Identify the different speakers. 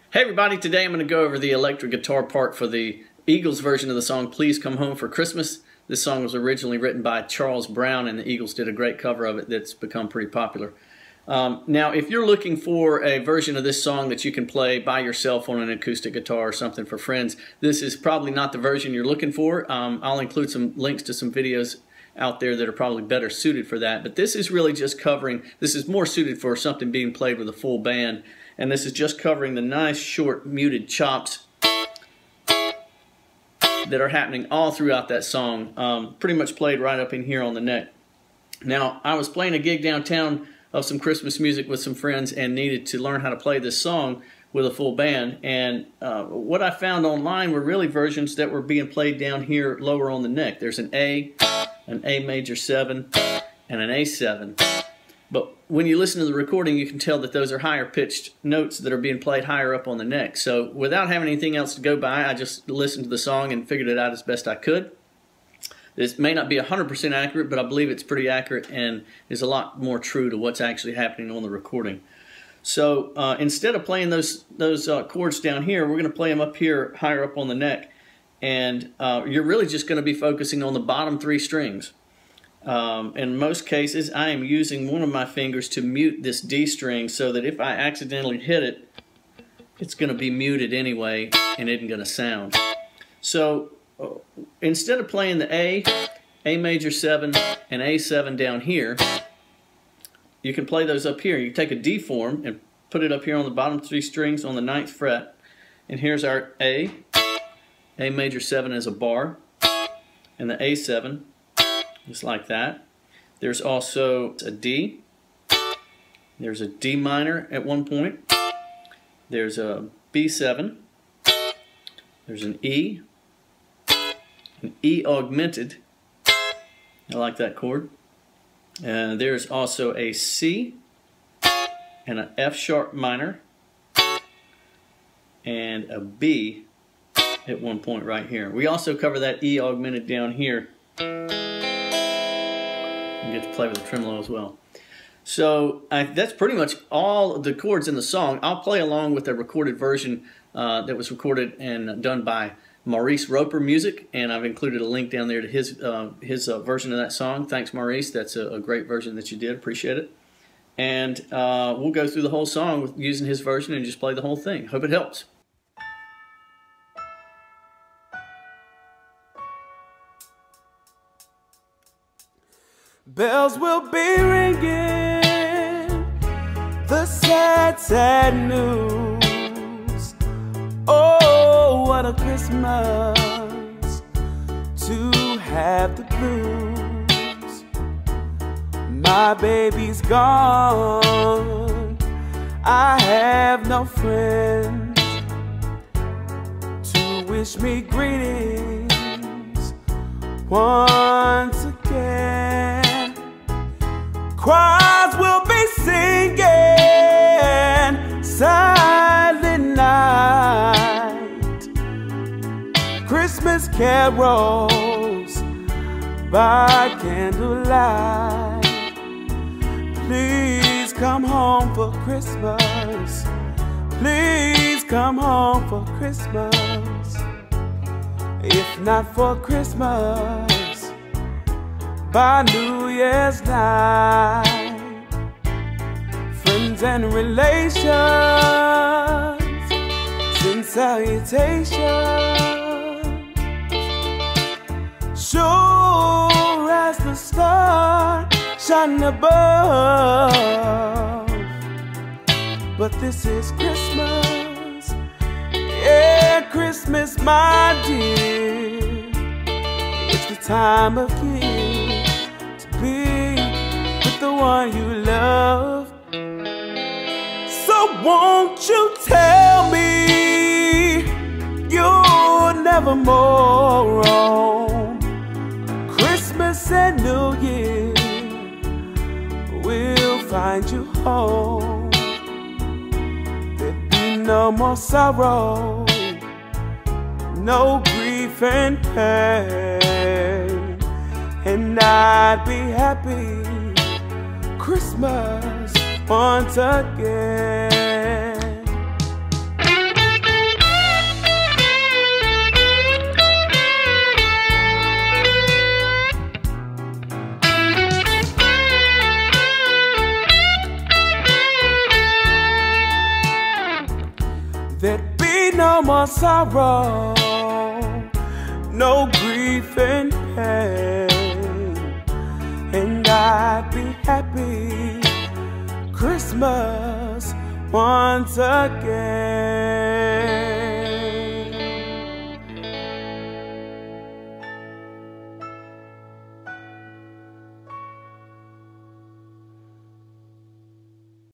Speaker 1: Hey everybody, today I'm going to go over the electric guitar part for the Eagles version of the song Please Come Home for Christmas. This song was originally written by Charles Brown and the Eagles did a great cover of it that's become pretty popular. Now if you're looking for a version of this song that you can play by yourself on an acoustic guitar or something for friends, this is probably not the version you're looking for. I'll include some links to some videos out there that are probably better suited for that, but this is really just covering, this is more suited for something being played with a full band. And this is just covering the nice short muted chops that are happening all throughout that song, pretty much played right up in here on the neck. Now, I was playing a gig downtown of some Christmas music with some friends and needed to learn how to play this song with a full band. And what I found online were really versions that were being played down here lower on the neck. There's an A major 7, and an A7. But when you listen to the recording, you can tell that those are higher pitched notes that are being played higher up on the neck. So without having anything else to go by, I just listened to the song and figured it out as best I could. This may not be 100% accurate, but I believe it's pretty accurate and is a lot more true to what's actually happening on the recording. So instead of playing those chords down here, we're going to play them up here, higher up on the neck. And you're really just going to be focusing on the bottom 3 strings. In most cases, I am using one of my fingers to mute this D string so that if I accidentally hit it, it's going to be muted anyway and isn't going to sound. So instead of playing the A major 7, and A7 down here, you can play those up here. You take a D form and put it up here on the bottom 3 strings on the 9th fret. And here's our A major 7 as a bar, and the A7. Just like that. There's also a D. There's a D minor at one point. There's a B7. There's an E augmented. I like that chord. And there's also a C and an F sharp minor and a B at one point right here. We also cover that E augmented down here. You get to play with the tremolo as well. So that's pretty much all of the chords in the song. I'll play along with a recorded version that was recorded and done by Maurice Roper Music, and I've included a link down there to his version of that song. Thanks, Maurice. That's a great version that you did. Appreciate it. And we'll go through the whole song using his version and just play the whole thing. Hope it helps.
Speaker 2: Bells will be ringing, the sad, sad news. Oh, what a Christmas to have the blues. My baby's gone, I have no friends to wish me greetings once again. Choirs will be singing silent night, Christmas carols by candlelight. Please come home for Christmas. Please come home for Christmas. If not for Christmas, by New Year's night, friends and relations send salutations, sure as the star shining above. But this is Christmas, yeah, Christmas, my dear. It's the time of year be with the one you love. So won't you tell me you're never more wrong? Christmas and New Year will find you home. There'll be no more sorrow, no grief and pain, and I'd be happy Christmas once again. more sorrow, no grief and pain, and I'd be happy Christmas once again.